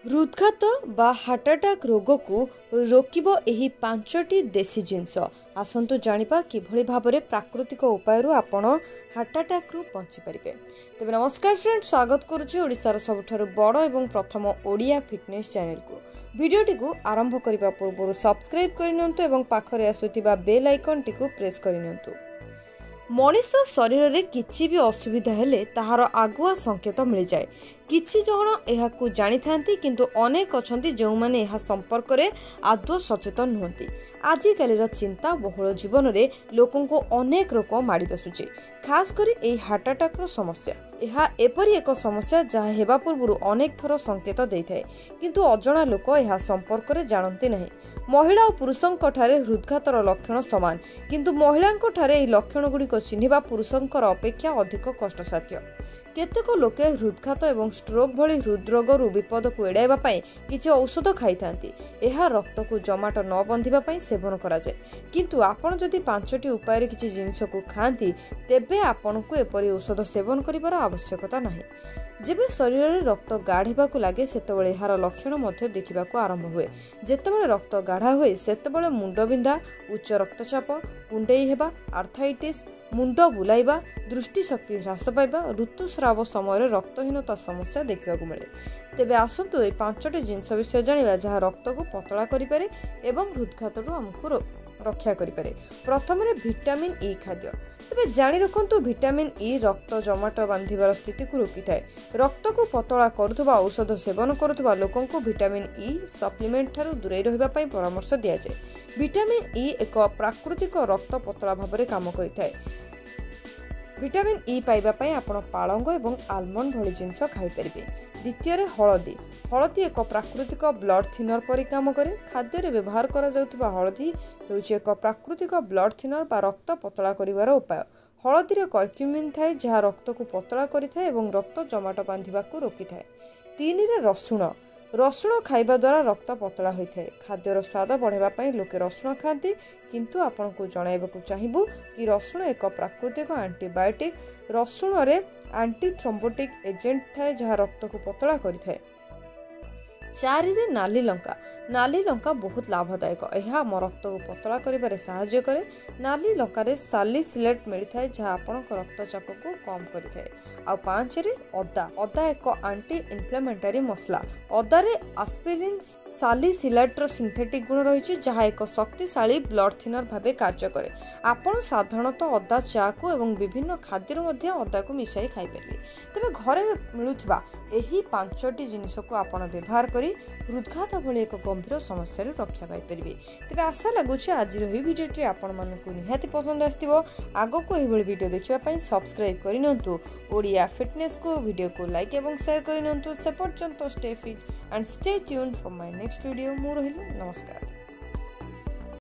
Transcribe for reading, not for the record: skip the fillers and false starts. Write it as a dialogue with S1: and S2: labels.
S1: हृदघात बा heart attack रोग को रोकिब एही 5टी देसी जिनस आसंतु जानिबा किभଳି भाबरे प्राकृतिक उपाय आपण हार्ट अटैक रु बंची परिबे। तेबे नमस्कार फ्रेंड, स्वागत करूची ओडिसार सबठारु बड़ एवं प्रथम ओडिया फिटनेस चैनल को। वीडियोटी को आरंभ करबा पूर्व सब्सक्राइब करिनंतु एवं पाखरे आसुतिबा बेल आइकन टी को प्रेस करिनंतु। मनीष शरीर में किसी भी असुविधा हेले ताहार आगुआ संकेत मिल जाए। किछि जण एहाकु जानि थांती किंतु अनेक अछंती जो माने एहा संपर्क रे आदौ सचेतन नुहंती। आजिकालीर चिंता बहुल जीवन रे लोकन को अनेक रोग माड़ी बसुची, खास करी एही हार्ट अटैक रो समस्या। एहा एपरी एक समस्या जहा हेबा पूर्व अनेक थर संकेत देइथाय किंतु अजणा लोक एहा संपर्क रे जानती नहीं। महिला और पुरुषों ठारे हृदघातर लक्षण समान किंतु महिलांको ठारे एही लक्षण गुड़िक चिन्हिबा पुरुषों अपेक्षा अधिक कष्टसाध्य। केतेक लोके हृदघात एवं स्ट्रोक भली हृदरोग विपद को एड़ाइबा पई किछि औषध खाई थांती। एहा रक्त को जमाट न बंधिबा पई सेवन करा जाय किंतु आपण जदि 5टी उपाय रे किछि जिंस को खांती तेबे आपनकु एपरि औषध सेवन करिवार आवश्यकता नाही। जेबे शरीर में रक्त गाढ़ होगा लगे सेतबेले एहार लक्षण मध्य देखा आरंभ हुए। जेतेबेले रक्त गाढ़ा हुए सेतेबेले मुंडबिंधा, उच्च रक्तचाप, कुंडेई हेबा, आर्थाइटिस, मुंड बुलाइबा, दृष्टिशक्ति ह्रास पाइबा, ऋतुस्राव समय रक्तहीनता समस्या देखा मिले। तेबे आसतु ए 5टी जिनस विषय जानिबा जहाँ रक्त को पतला करिपारे एवं हृदघात आमको रक्षा करिपारे। प्रथम विटामिन ई खाद्य। तेबे जानि रखंतु विटामिन ई रक्त जमाट बांधिबार स्थिति को रोकी थाए। रक्त को पतला करुवा औषध सेवन करुवा लोकन को विटामिन ई सप्लीमेंट ठारू दूरे रहिबा पई परामर्श दिया जाए। विटामिन ई एक प्राकृतिक रक्त पतला भाबरे काम करिथाए। विटामिन ई पाइबा पई आपण पालंग एवं आलमंड भली जिनस खाई परिबे। द्वितीय हलदी। हलदी एक प्राकृतिक ब्लड थिनर परि काम करे। खाद्य रे व्यवहार करा जाउतबा हलदी हेउची एक प्राकृतिक ब्लड थिनर बा रक्त पतला करिवार उपाय। हलदी रे कर्क्यूमिन थाए जहाँ रक्त को पतला करिथाए एवं रक्त जमाट बांधिबा को रोकिथाए। 3 रे रसुण। रसुण खाइबा द्वारा रक्त पतला होता है। खाद्यर स्वाद बढ़ावा पई लोके रसुण खाती किंतु आपन को जणाइबाकू चाहिबू कि रसुण एक प्राकृतिक एंटीबायोटिक। रसुण रे एंटी थ्रोम्बोटिक एजेंट थाए जहाँ रक्त को पतला करिथाए। 4 रे नाली लंका। नाली लंका बहुत लाभदायक। यह आम रक्त को पतला करिबारे सहायता करे। नाली लंका रे सालिसिलेट मिलता है जहाँ आपण रक्तचाप को कम करिथाए। आ 5 रे अदा। अदा एक एंटी इन्फ्लेमेटरी मसला। अदा रे एस्पिरिन सालिसिलेट रो सिंथेटिक गुण रही जहाँ एक शक्तिशाली ब्लड थिनर भाबे कार्य करे। आपण साधारणतः अदा चा को एवं विभिन्न खाद्य मध्य अदा को मिसाई खाई परिबे। तबे घरे मिलुथिबा एही 5टी जिनिस को आपण व्यवहार करी हृदघात भली एक गंभीर समस्या रक्षा पाई परिबे। तेबे आशा लागुछि आज रही वीडियोटी आपण मानकु निहाती पसंद आस्तिबो। आगो को एही भली वीडियो देखिबा पई सब्सक्राइब करिनंतु। ओडिया फिटनेस को वीडियो को लाइक एवं शेयर करिनंतु। से पर्यंत stay fit and stay tuned for my next video. मु रहिली नमस्कार।